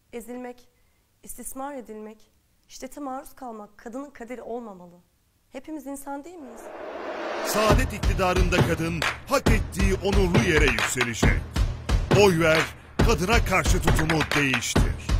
Ezilmek, istismar edilmek, şiddete maruz kalmak kadının kaderi olmamalı. Hepimiz insan değil miyiz? Saadet iktidarında kadın hak ettiği onurlu yere yükselecek. Oy ver, kadına karşı tutumu değiştir.